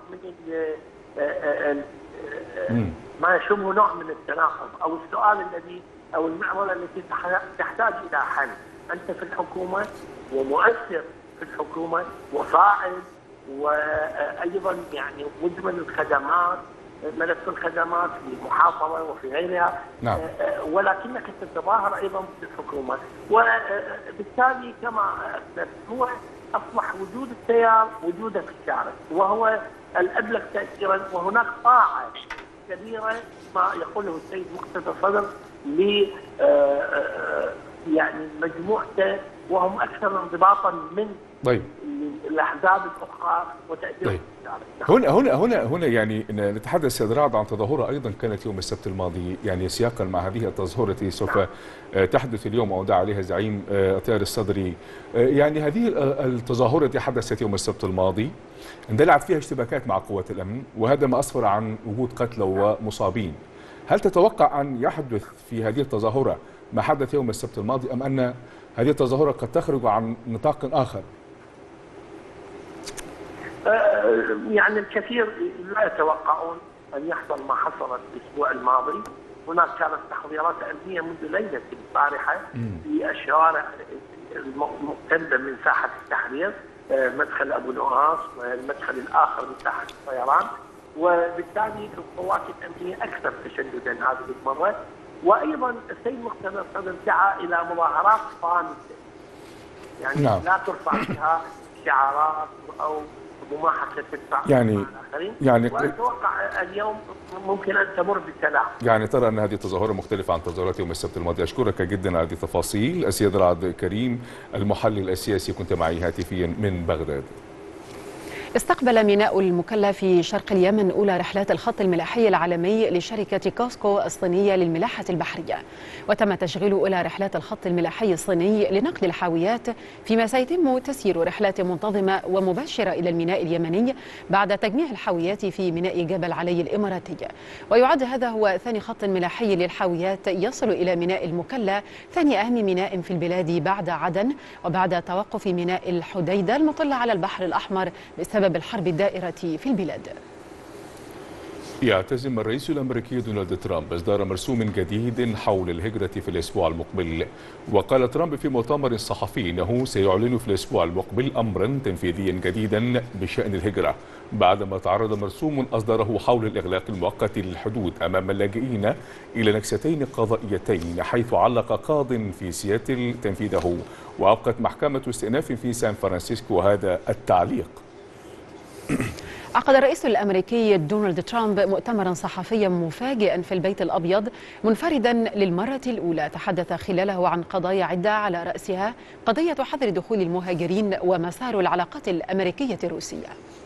من ما يشبه نوع من التناقض أو السؤال الذي أو المعضلة التي تحتاج إلى حل. أنت في الحكومة ومؤثر في الحكومة وفاعل، وأيضا يعني مدمن الخدمات، ملف الخدمات في المحافظة وفي غيرها. نعم. ولكنك تتظاهر أيضا في الحكومة، وبالتالي كما أثبت هو أصبح وجود التيار وجوده في الشارع وهو الأبلغ تأثيرا، وهناك طاعة كبيرة ما يقوله السيد مقتدى الصدر ل يعني مجموعته وهم أكثر انضباطا من طيب. الأحزاب الأخرى وتأثير طيب. هنا هنا هنا هنا يعني نتحدث سيد رعد عن تظاهرة أيضا كانت يوم السبت الماضي، يعني سياقا مع هذه التظاهرة التي سوف تحدث اليوم أو دعا عليها زعيم التيار الصدري. يعني هذه التظاهرة التي حدثت يوم السبت الماضي اندلعت فيها اشتباكات مع قوات الأمن، وهذا ما أسفر عن وجود قتلى ومصابين. هل تتوقع أن يحدث في هذه التظاهرة ما حدث يوم السبت الماضي، أم أن هذه التظاهرة قد تخرج عن نطاق آخر؟ يعني الكثير لا يتوقعون أن يحصل ما حصل الأسبوع الماضي. هناك كانت تحضيرات أمنية منذ ليلة البارحة في الشوارع المقتربة من ساحة التحرير، مدخل أبو نواس والمدخل الآخر من ساحة الطيران، وبالتالي القوات الأمنية أكثر تشددا هذه المرة. وأيضا السيد مقتدى الصدر دعا إلى مظاهرات صامتة، يعني نعم. لا ترفع فيها شعارات أو مماحكة تدفع يعني مع الآخرين، يعني وأتوقع اليوم ممكن أن تمر بالتلاعب. يعني ترى أن هذه التظاهرة مختلفة عن تظاهرات يوم السبت الماضي. أشكرك جدا على هذه التفاصيل السيد رعد كريم المحلل السياسي، كنت معي هاتفيا من بغداد. استقبل ميناء المكلا في شرق اليمن أولى رحلات الخط الملاحي العالمي لشركة كوسكو الصينية للملاحة البحرية، وتم تشغيل أولى رحلات الخط الملاحي الصيني لنقل الحاويات، فيما سيتم تسيير رحلات منتظمة ومباشرة إلى الميناء اليمني بعد تجميع الحاويات في ميناء جبل علي الإماراتي. ويعد هذا هو ثاني خط ملاحي للحاويات يصل إلى ميناء المكلا، ثاني أهم ميناء في البلاد بعد عدن، وبعد توقف ميناء الحديدة المطل على البحر الأحمر بسبب الحرب الدائرة في البلاد. يعتزم الرئيس الأمريكي دونالد ترامب إصدار مرسوم جديد حول الهجرة في الأسبوع المقبل. وقال ترامب في مؤتمر صحفي إنه سيعلن في الأسبوع المقبل أمرا تنفيذيا جديدا بشأن الهجرة، بعدما تعرض مرسوم أصدره حول الإغلاق المؤقت للحدود أمام اللاجئين إلى نكستين قضائيتين، حيث علق قاض في سياتل تنفيذه، وأبقت محكمة استئناف في سان فرانسيسكو هذا التعليق. عقد الرئيس الأمريكي دونالد ترامب مؤتمرا صحفيا مفاجئا في البيت الأبيض منفردا للمرة الأولى، تحدث خلاله عن قضايا عدة على رأسها قضية حظر دخول المهاجرين ومسار العلاقات الأمريكية الروسية.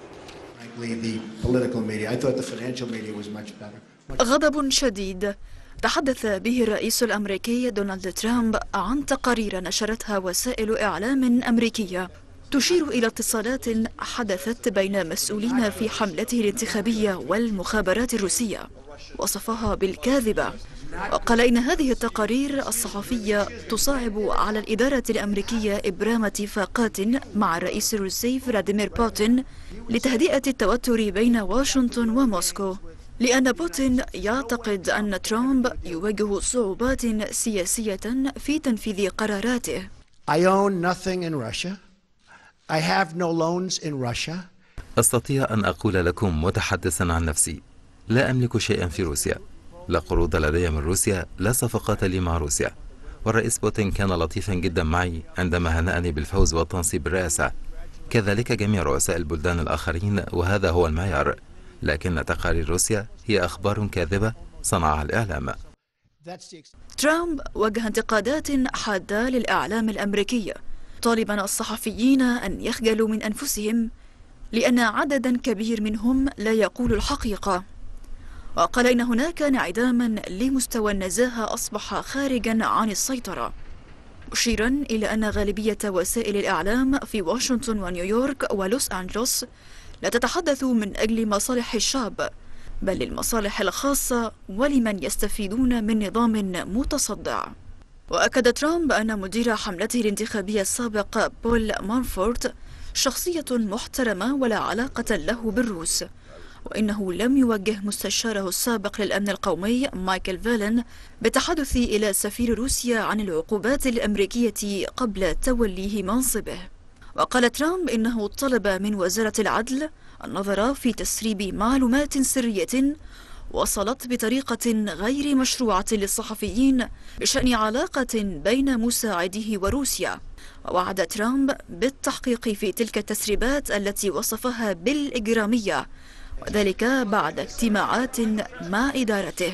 غضب شديد تحدث به الرئيس الأمريكي دونالد ترامب عن تقارير نشرتها وسائل إعلام أمريكية تشير إلى اتصالات حدثت بين مسؤولين في حملته الانتخابية والمخابرات الروسية، وصفها بالكاذبة، وقال إن هذه التقارير الصحفية تصعب على الإدارة الأمريكية إبرام اتفاقات مع الرئيس الروسي فلاديمير بوتين لتهدئة التوتر بين واشنطن وموسكو، لأن بوتين يعتقد أن ترامب يواجه صعوبات سياسية في تنفيذ قراراته. I own nothing in Russia. I have no loans in Russia. أستطيع أن أقول لكم متحدثا عن نفسي، لا أملك شيئا في روسيا، لا قروض لدي من روسيا، لا صفقات لي مع روسيا. والرئيس بوتين كان لطيفا جدا معي عندما هنأني بالفوز والتنصيب بالرئاسة، كذلك جميع رؤساء البلدان الآخرين، وهذا هو المعيار. لكن تقارير روسيا هي أخبار كاذبة صنعها الإعلام. ترامب وجه انتقادات حادة للإعلام الأمريكي، طالبا الصحفيين أن يخجلوا من أنفسهم لأن عددا كبير منهم لا يقول الحقيقة، وقال إن هناك انعداما لمستوى النزاهة أصبح خارجا عن السيطرة، مشيرا إلى أن غالبية وسائل الإعلام في واشنطن ونيويورك ولوس أنجلوس لا تتحدث من أجل مصالح الشعب، بل للمصالح الخاصة ولمن يستفيدون من نظام متصدع. وأكد ترامب أن مدير حملته الانتخابية السابق بول مانفورت شخصية محترمة ولا علاقة له بالروس، وإنه لم يوجه مستشاره السابق للأمن القومي مايكل فالن بالتحدث إلى سفير روسيا عن العقوبات الأمريكية قبل توليه منصبه. وقال ترامب إنه طلب من وزارة العدل النظر في تسريب معلومات سرية وصلت بطريقة غير مشروعة للصحفيين بشأن علاقة بين مساعديه وروسيا، ووعد ترامب بالتحقيق في تلك التسريبات التي وصفها بالإجرامية، وذلك بعد اجتماعات مع إدارته.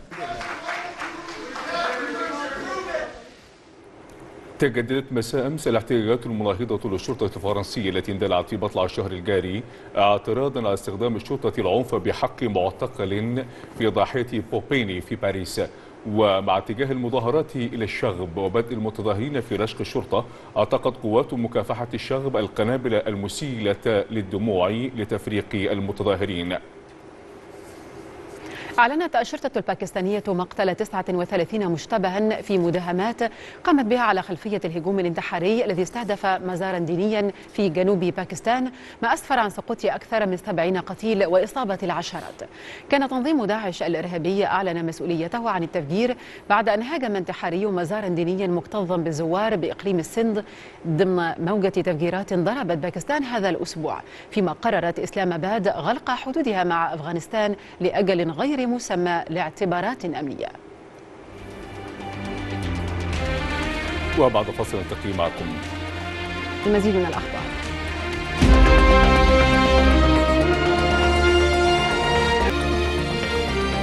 تجددت مساء أمس الاحتجاجات المناهضة للشرطة الفرنسية التي اندلعت في مطلع الشهر الجاري اعتراضا على استخدام الشرطة العنف بحق معتقل في ضاحية بوبيني في باريس، ومع اتجاه المظاهرات إلى الشغب وبدء المتظاهرين في رشق الشرطة، أطلقت قوات مكافحة الشغب القنابل المسيلة للدموع لتفريق المتظاهرين. أعلنت الشرطة الباكستانية مقتل تسعة وثلاثين مشتبها في مداهمات قامت بها على خلفية الهجوم الانتحاري الذي استهدف مزارا دينيا في جنوب باكستان، ما أسفر عن سقوط أكثر من سبعين قتيل وإصابة العشرات. كان تنظيم داعش الإرهابي أعلن مسؤوليته عن التفجير بعد أن هاجم انتحاري مزارا دينيا مكتظا بالزوار بإقليم السند ضمن موجة تفجيرات ضربت باكستان هذا الأسبوع، فيما قررت إسلام آباد غلق حدودها مع أفغانستان لأجل غير مسمى لاعتبارات أمنية. وبعد فصل نلتقي معكم المزيد من الأخبار.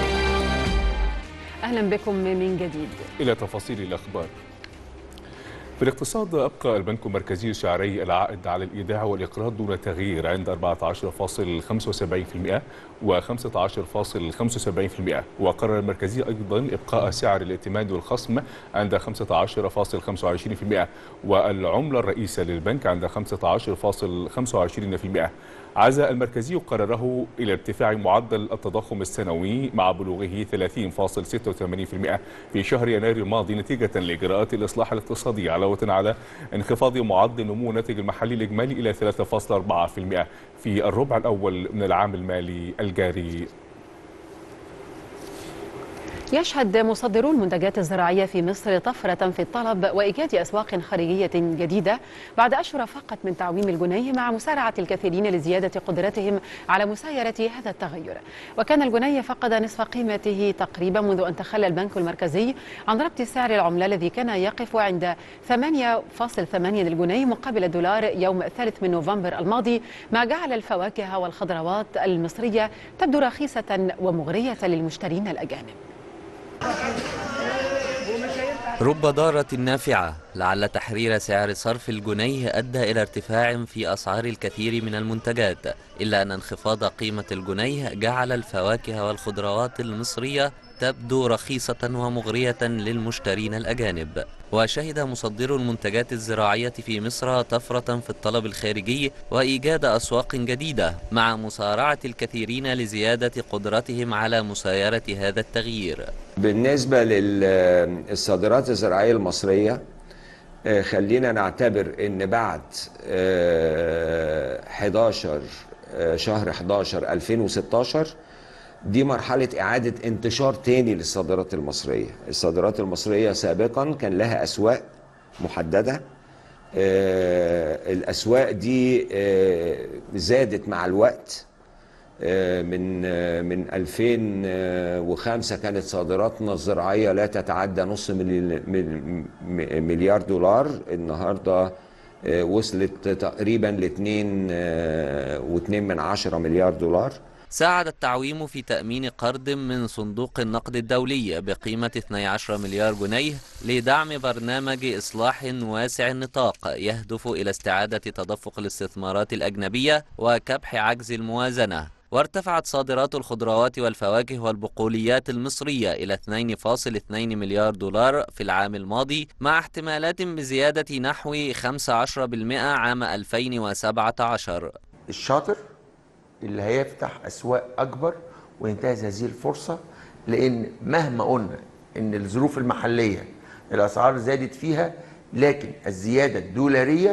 أهلا بكم من جديد. إلى تفاصيل الأخبار. في الاقتصاد أبقى البنك المركزي سعري العائد على الإيداع والإقراض دون تغيير عند أربعة عشر فاصلة خمسة وسبعين بالمئة و خمسة عشر فاصلة خمسة وسبعين بالمئة. وقرر المركزي أيضا إبقاء سعر الائتمان والخصم عند خمسة عشر فاصلة خمسة وعشرين بالمئة والعملة الرئيسة للبنك عند خمسة عشر فاصلة خمسة وعشرين بالمئة. عزا المركزي قراره إلى ارتفاع معدل التضخم السنوي مع بلوغه ثلاثين فاصلة ستة وثمانين بالمئة في شهر يناير الماضي نتيجة لإجراءات الإصلاح الاقتصادي، علاوة على انخفاض معدل نمو الناتج المحلي الإجمالي إلى ثلاثة فاصلة أربعة بالمئة في الربع الأول من العام المالي الجاري. يشهد مصدرو المنتجات الزراعية في مصر طفرة في الطلب وإيجاد أسواق خارجية جديدة بعد أشهر فقط من تعويم الجنيه، مع مسارعة الكثيرين لزيادة قدرتهم على مسايرة هذا التغير. وكان الجنيه فقد نصف قيمته تقريبا منذ أن تخلى البنك المركزي عن ربط سعر العملة الذي كان يقف عند ثمانية فاصلة ثمانية للجنيه مقابل الدولار يوم الثالث من نوفمبر الماضي، ما جعل الفواكه والخضروات المصرية تبدو رخيصة ومغرية للمشترين الأجانب. رب ضارة نافعة، لعل تحرير سعر صرف الجنيه أدى إلى ارتفاع في أسعار الكثير من المنتجات، إلا أن انخفاض قيمة الجنيه جعل الفواكه والخضروات المصرية تبدو رخيصة ومغرية للمشترين الأجانب. وشهد مصدر المنتجات الزراعية في مصر طفرة في الطلب الخارجي وإيجاد أسواق جديدة، مع مسارعة الكثيرين لزيادة قدرتهم على مسايرة هذا التغيير. بالنسبة للصادرات الزراعية المصرية، خلينا نعتبر أن بعد حداشر شهر حداشر ألفين وستاشر دي مرحلة إعادة انتشار تاني للصادرات المصرية. الصادرات المصرية سابقا كان لها أسواق محددة، آه الأسواق دي آه زادت مع الوقت. آه من آه من ألفين وخمسة كانت صادراتنا الزراعية لا تتعدى نص مليار دولار، النهاردة آه وصلت تقريبا لاثنين آه واثنين من عشرة مليار دولار. ساعد التعويم في تأمين قرض من صندوق النقد الدولي بقيمة اثني عشر مليار جنيه لدعم برنامج إصلاح واسع النطاق يهدف إلى استعادة تدفق الاستثمارات الأجنبية وكبح عجز الموازنة. وارتفعت صادرات الخضروات والفواكه والبقوليات المصرية إلى اثنين فاصلة اثنين مليار دولار في العام الماضي، مع احتمالات بزيادة نحو خمسة عشر بالمئة عام ألفين وسبعة عشر. الشاطر اللي هيفتح أسواق أكبر وينتهز هذه الفرصة، لأن مهما قلنا إن الظروف المحلية الأسعار زادت فيها، لكن الزيادة الدولارية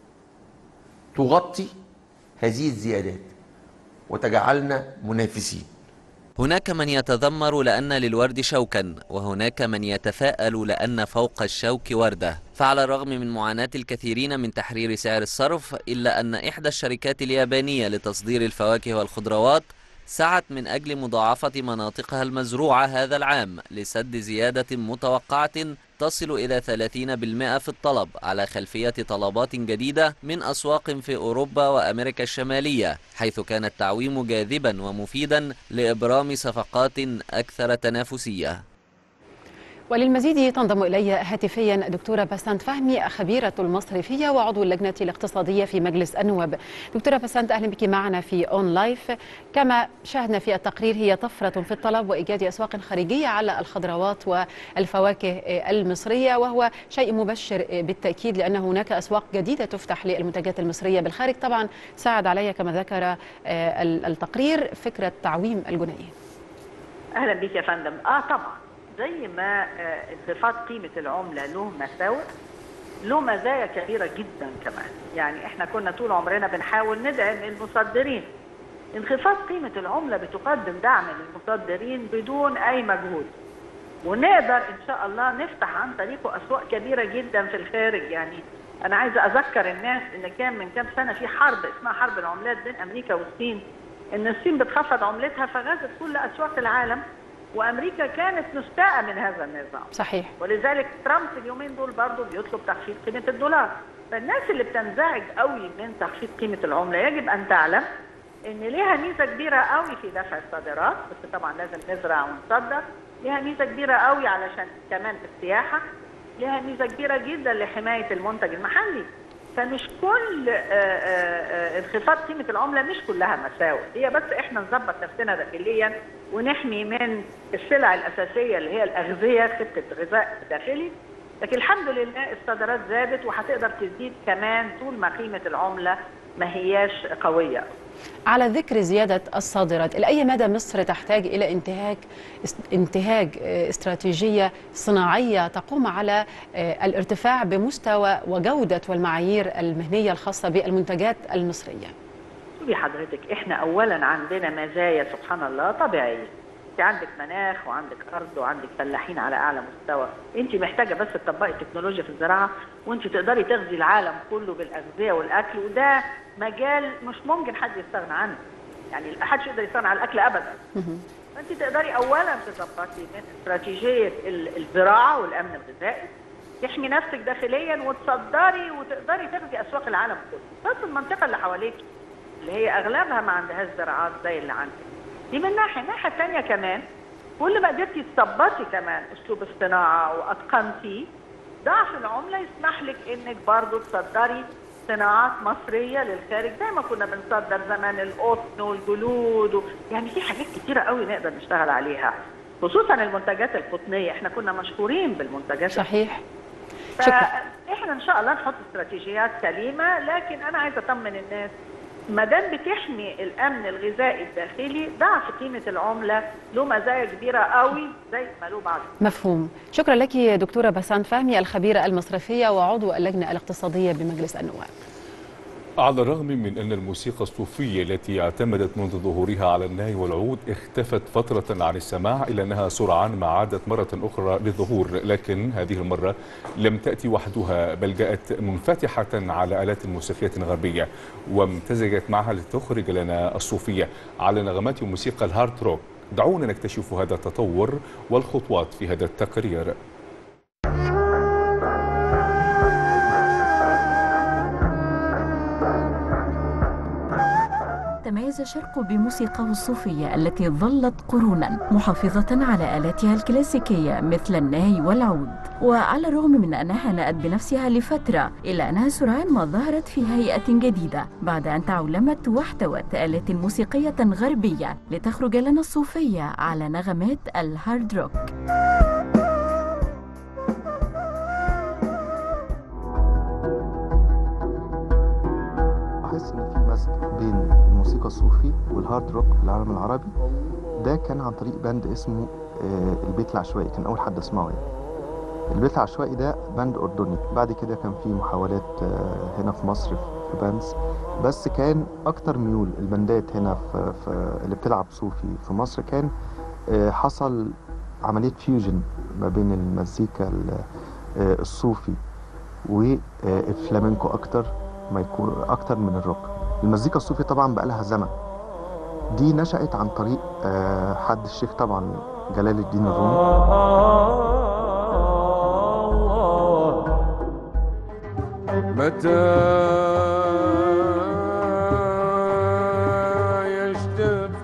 تغطي هذه الزيادات وتجعلنا منافسين. هناك من يتذمر لأن للورد شوكا، وهناك من يتفاءل لأن فوق الشوك وردة. فعلى الرغم من معاناة الكثيرين من تحرير سعر الصرف، إلا أن إحدى الشركات اليابانية لتصدير الفواكه والخضروات سعت من أجل مضاعفة مناطقها المزروعة هذا العام لسد زيادة متوقعة تصل إلى ثلاثين بالمئة في الطلب، على خلفية طلبات جديدة من أسواق في أوروبا وأمريكا الشمالية، حيث كان التعويم جاذبا ومفيدا لإبرام صفقات أكثر تنافسية. وللمزيد تنضم إلي هاتفيا دكتورة بسنت فهمي، خبيرة المصرفية وعضو اللجنة الاقتصادية في مجلس النواب. دكتورة بسنت، أهلا بك معنا في أون لايف. كما شاهدنا في التقرير، هي طفرة في الطلب وإيجاد أسواق خارجية على الخضروات والفواكه المصرية، وهو شيء مبشر بالتأكيد، لأن هناك أسواق جديدة تفتح للمنتجات المصرية بالخارج. طبعا ساعد علي كما ذكر التقرير فكرة تعويم الجنيه. أهلا بك يا فندم. آه طبعا زي ما انخفاض قيمة العملة له مساوئ، له مزايا كبيرة جدا كمان. يعني احنا كنا طول عمرنا بنحاول ندعم المصدرين. انخفاض قيمة العملة بتقدم دعم للمصدرين بدون أي مجهود، ونقدر إن شاء الله نفتح عن طريقه أسواق كبيرة جدا في الخارج. يعني أنا عايزة أذكر الناس إن كان من كام سنة في حرب اسمها حرب العملات بين أمريكا والصين، إن الصين بتخفض عملتها فغزت كل أسواق العالم، وامريكا كانت مستاءة من هذا النظام. صحيح. ولذلك ترامب اليومين دول برضه بيطلب تخفيض قيمة الدولار. فالناس اللي بتنزعج قوي من تخفيض قيمة العملة يجب ان تعلم ان ليها ميزة كبيرة قوي في دفع الصادرات، بس طبعا لازم نزرع ونصدر. ليها ميزة كبيرة قوي علشان كمان في السياحة، لها ميزه كبيره جدا لحمايه المنتج المحلي. فمش كل انخفاض قيمه العمله مش كلها مساوئ، هي بس احنا نظبط نفسنا داخليا ونحمي من السلع الاساسيه اللي هي الاغذيه، خطه غذاء داخلي. لكن الحمد لله الصادرات زادت وهتقدر تزيد كمان طول ما قيمه العمله ما هياش قويه. على ذكر زيادة الصادرات، إلى أي مدى مصر تحتاج إلى انتهاج انتهاج استراتيجية صناعية تقوم على الارتفاع بمستوى وجودة والمعايير المهنية الخاصة بالمنتجات المصرية؟ شوفي حضرتك، احنا أولا عندنا مزايا سبحان الله طبيعية. انت عندك مناخ وعندك أرض وعندك فلاحين على أعلى مستوى، انت محتاجة بس تطبقي التكنولوجيا في الزراعة وانت تقدري تغذي العالم كله بالأغذية والأكل، وده مجال مش ممكن حد يستغنى عنه. يعني ما حدش يقدر يستغنى عن الأكل أبدا. فانت تقدري أولا تظبطي من استراتيجية الزراعة والأمن الغذائي، تحمي نفسك داخليا وتصدري وتقدري تغذي أسواق العالم كله، بس المنطقة اللي حواليك اللي هي أغلبها ما عندهاش زراعات زي اللي عندك. دي من ناحية، الناحية الثانية كمان كل ما قدرتي تظبطي كمان أسلوب الصناعة وأتقنتيه، ضعف العملة يسمح لك إنك برضه تصدري صناعات مصرية للخارج زي ما كنا بنصدر زمان القطن والجلود و... يعني في حاجات كتيرة قوي نقدر نشتغل عليها، خصوصا المنتجات القطنية. احنا كنا مشهورين بالمنتجات. صحيح. فاحنا ان شاء الله نحط استراتيجيات سليمة، لكن انا عايزة اطمن الناس ما دام بتحمي الامن الغذائي الداخلي، ضعف قيمة العملة له مزايا كبيرة قوي زي ما له بعض. مفهوم. شكرا لك دكتورة بسان فهمي، الخبيرة المصرفية وعضو اللجنة الاقتصادية بمجلس النواب. على الرغم من أن الموسيقى الصوفية التي اعتمدت منذ ظهورها على الناي والعود اختفت فترة عن السماع، إلا أنها سرعان ما عادت مرة أخرى للظهور، لكن هذه المرة لم تأتي وحدها بل جاءت منفتحة على آلات موسيقية غربية وامتزجت معها لتخرج لنا الصوفية على نغمات موسيقى الهارد روك. دعونا نكتشف هذا التطور والخطوات في هذا التقرير. تميز الشرق بموسيقاه الصوفية التي ظلت قرونا محافظة على آلاتها الكلاسيكية مثل الناي والعود، وعلى الرغم من أنها نأت بنفسها لفترة إلا أنها سرعان ما ظهرت في هيئة جديدة بعد أن تعلمت واحتوت آلات موسيقية غربية لتخرج لنا الصوفية على نغمات الهارد روك. أحس إن في مزج بين الموسيقى الصوفي والهارد روك في العالم العربي. ده كان عن طريق باند اسمه البيت العشوائي، كان أول حد أسمعه يعني. البيت العشوائي ده باند أردني. بعد كده كان في محاولات هنا في مصر في باندز، بس كان أكتر ميول الباندات هنا في, في اللي بتلعب صوفي في مصر كان حصل عملية فيوجن ما بين المزيكا الصوفي والفلامينكو أكتر ما يكون أكتر من الروك. المزيكا الصوفي طبعا بقى لها زمن، دي نشأت عن طريق حد الشيخ طبعا جلال الدين الرومي. متى يشتفي.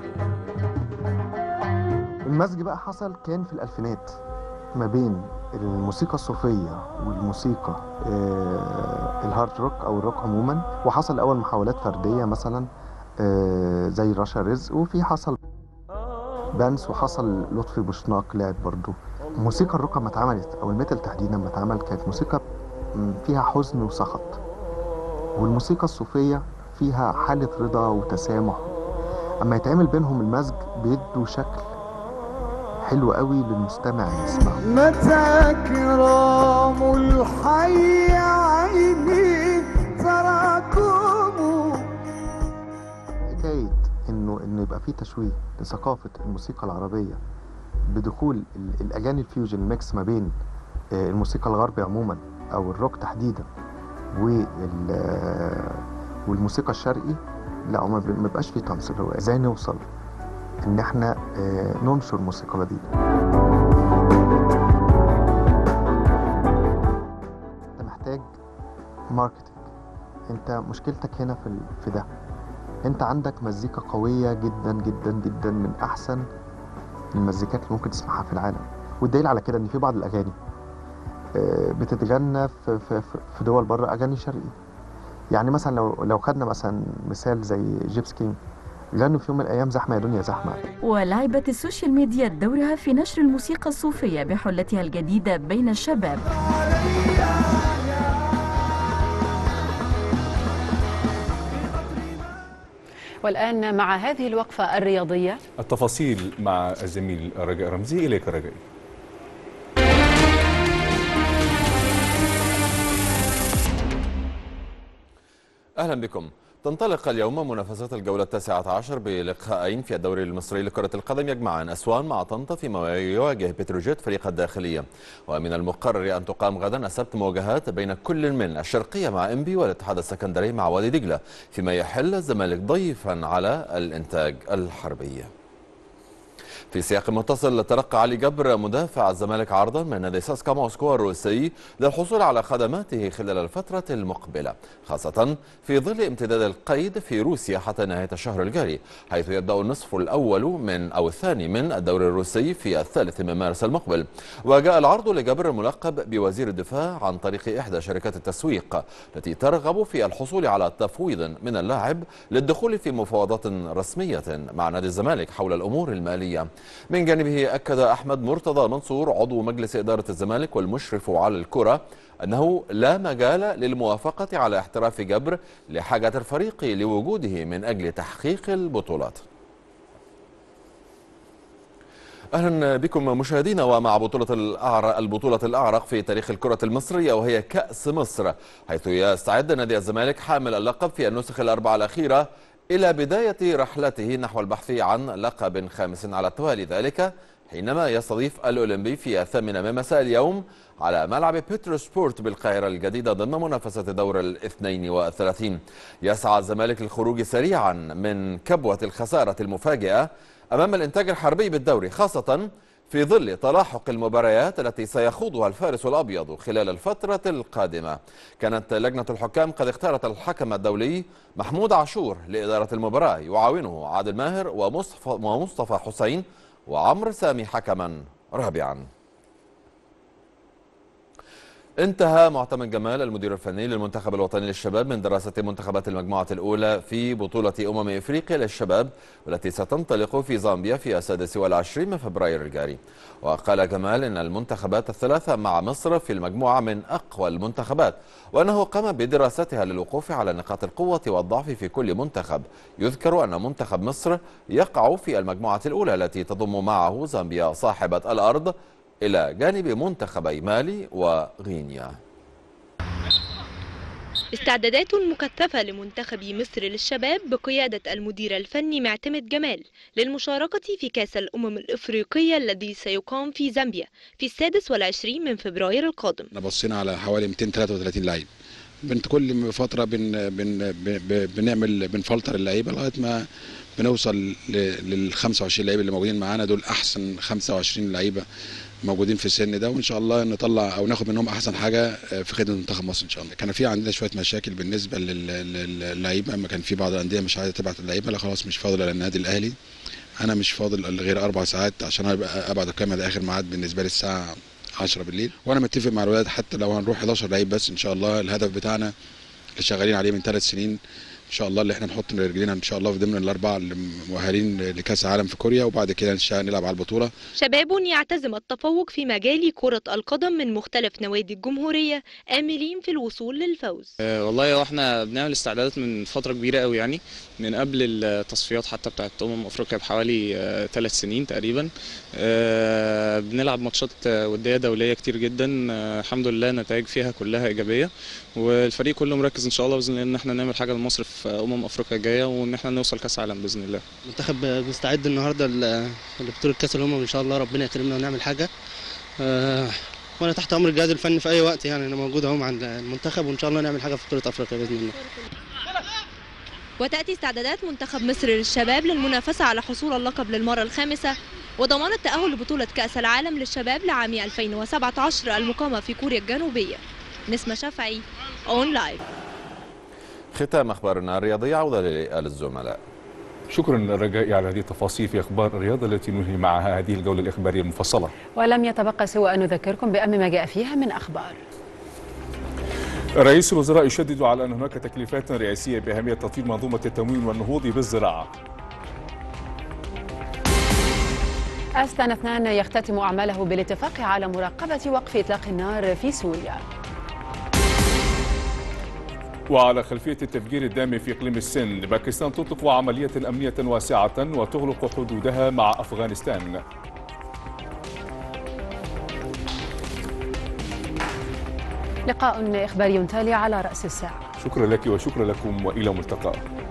المزج بقى حصل كان في الألفينات ما بين الموسيقى الصوفية والموسيقى آه الهارد روك أو الروك عموما، وحصل أول محاولات فردية مثلا آه زي رشا رزق، وفي حصل بانس، وحصل لطفي بوشناق لعب برضو. موسيقى الروك لما اتعملت أو الميتال تحديدا لما اتعمل كانت موسيقى فيها حزن وسخط، والموسيقى الصوفية فيها حالة رضا وتسامح. أما يتعمل بينهم المزج بيدوا شكل حلو قوي للمستمع يسمعه. متى كرام الحي عيني تراكم. حكاية انه انه يبقى في تشويه لثقافة الموسيقى العربية بدخول الاجانب الفيوجن الميكس ما بين الموسيقى الغربي عموما او الروك تحديدا والموسيقى الشرقي، لا ما بيبقاش في تنصير. هو ازاي نوصل ان احنا ننشر موسيقى جديدة. انت محتاج ماركتينج. انت مشكلتك هنا في في ده، انت عندك مزيكا قوية جدا جدا جدا من احسن المزيكات اللي ممكن تسمعها في العالم، والدليل على كده ان في بعض الاغاني بتتغنى في في في دول بره اغاني شرقي. يعني مثلا لو لو خدنا مثلا مثال زي جيبس كينج، غنوا في يوم من الايام زحمه يا دنيا زحمه. ولعبت السوشيال ميديا دورها في نشر الموسيقى الصوفيه بحلتها الجديده بين الشباب. والآن مع هذه الوقفة الرياضية التفاصيل مع الزميل رجاء رمزي. إليك رجاء. أهلا بكم. تنطلق اليوم منافسات الجولة التاسعة عشر بلقاءين في الدوري المصري لكرة القدم يجمعان أسوان مع طنطا فيما يواجه بتروجيت فريق الداخلية. ومن المقرر أن تقام غدا السبت مواجهات بين كل من الشرقية مع إنبي والاتحاد السكندري مع وادي دجلة، فيما يحل الزمالك ضيفا على الإنتاج الحربية. في سياق متصل، تلقى علي جبر مدافع الزمالك عرضا من نادي ساسكا موسكو الروسي للحصول على خدماته خلال الفترة المقبلة، خاصة في ظل امتداد القيد في روسيا حتى نهاية الشهر الجاري، حيث يبدأ النصف الأول من أو الثاني من الدوري الروسي في الثالث من مارس المقبل. وجاء العرض لجبر الملقب بوزير الدفاع عن طريق إحدى شركات التسويق التي ترغب في الحصول على تفويض من اللاعب للدخول في مفاوضات رسمية مع نادي الزمالك حول الأمور المالية. من جانبه أكد أحمد مرتضى منصور عضو مجلس إدارة الزمالك والمشرف على الكرة أنه لا مجال للموافقة على احتراف جبر لحاجة الفريق لوجوده من أجل تحقيق البطولات. أهلا بكم مشاهدينا. ومع بطولة الأعرق البطولة الأعرق في تاريخ الكرة المصرية وهي كأس مصر، حيث يستعد نادي الزمالك حامل اللقب في النسخ الأربعة الأخيرة إلى بداية رحلته نحو البحث عن لقب خامس على التوالي، ذلك حينما يستضيف الأولمبي في الثامنة من مساء اليوم على ملعب بيترو سبورت بالقاهرة الجديدة ضمن منافسة دور الاثنين والثلاثين. يسعى الزمالك للخروج سريعا من كبوة الخسارة المفاجئة أمام الإنتاج الحربي بالدوري، خاصة في ظل تلاحق المباريات التي سيخوضها الفارس الأبيض خلال الفترة القادمة. كانت لجنة الحكام قد اختارت الحكم الدولي محمود عاشور لإدارة المباراة، يعاونه عادل ماهر ومصطفى, ومصطفى حسين وعمرو سامي حكما رابعا. انتهى معتمد جمال المدير الفني للمنتخب الوطني للشباب من دراسة منتخبات المجموعة الأولى في بطولة أمم إفريقيا للشباب والتي ستنطلق في زامبيا في السادس والعشرين من فبراير الجاري. وقال جمال إن المنتخبات الثلاثة مع مصر في المجموعة من أقوى المنتخبات، وأنه قام بدراستها للوقوف على نقاط القوة والضعف في كل منتخب. يذكر أن منتخب مصر يقع في المجموعة الأولى التي تضم معه زامبيا صاحبة الأرض إلى جانب منتخبي مالي وغينيا. استعدادات مكثفة لمنتخب مصر للشباب بقيادة المدير الفني معتمد جمال للمشاركة في كأس الأمم الإفريقية الذي سيقام في زامبيا في السادس والعشرين من فبراير القادم. بصينا على حوالي مئتين وثلاثة وثلاثين لعيب، بنت كل فترة بن بن بن بنعمل بنفلتر اللعيبة لغاية ما بنوصل لل خمسة وعشرين لعيب اللي موجودين معانا، دول أحسن خمسة وعشرين لعيبة موجودين في السن ده، وان شاء الله نطلع او ناخد منهم احسن حاجه في خدمه منتخب مصر ان شاء الله. كان في عندنا شويه مشاكل بالنسبه للعيبه، ما كان في بعض الانديه مش عايزه تبعت اللعيبه، لا خلاص مش فاضل للنادي الاهلي، انا مش فاضل غير اربع ساعات عشان ابعد القائمه لاخر ميعاد بالنسبه لي الساعه عشرة بالليل، وانا متفق مع الولاد حتى لو هنروح حداشر لعيب بس ان شاء الله. الهدف بتاعنا اللي شغالين عليه من ثلاث سنين ان شاء الله اللي احنا نحط رجلينا ان شاء الله في ضمن الاربعه المؤهلين لكاس العالم في كوريا، وبعد كده ان شاء الله نلعب على البطوله. شباب يعتزم التفوق في مجال كرة القدم من مختلف نوادي الجمهورية آملين في الوصول للفوز. أه والله واحنا بنعمل استعدادات من فترة كبيرة قوي، يعني من قبل التصفيات حتى بتاعت أمم أفريقيا بحوالي أه ثلاث سنين تقريبا. أه بنلعب ماتشات ودية دولية كتير جدا، أه الحمد لله نتائج فيها كلها إيجابية، والفريق كله مركز ان شاء الله باذن الله ان احنا نعمل حاجه لمصر في امم افريقيا الجايه وان احنا نوصل كاس عالم باذن الله. المنتخب بيستعد النهارده لبطوله كاس الامم ان شاء الله، ربنا يكرمنا ونعمل حاجه. أه وانا تحت امر الجهاز الفني في اي وقت، يعني انا موجود اهو مع المنتخب وان شاء الله نعمل حاجه في بطوله افريقيا باذن الله. وتاتي استعدادات منتخب مصر للشباب للمنافسه على حصول اللقب للمره الخامسه وضمان التاهل لبطوله كاس العالم للشباب لعام ألفين وسبعة عشر المقامه في كوريا الجنوبيه. نسمة شافعي اون لايف. ختام اخبارنا الرياضيه، عوده للزملاء. شكرا رجائي على هذه التفاصيل في أخبار الرياضة التي ننهي معها هذه الجولة الإخبارية المفصلة. ولم يتبقى سوى أن نذكركم بأهم ما جاء فيها من أخبار. رئيس الوزراء يشدد على أن هناك تكليفات رئيسية بأهمية تطوير منظومة التموين والنهوض بالزراعة. أستانا اثنان يختتم أعماله بالاتفاق على مراقبة وقف إطلاق النار في سوريا. وعلى خلفية التفجير الدامي في إقليم السند، باكستان تطلق عملية أمنية واسعة وتغلق حدودها مع أفغانستان. لقاء إخباري تالي على رأس الساعة. شكرا لك وشكرا لكم وإلى ملتقى.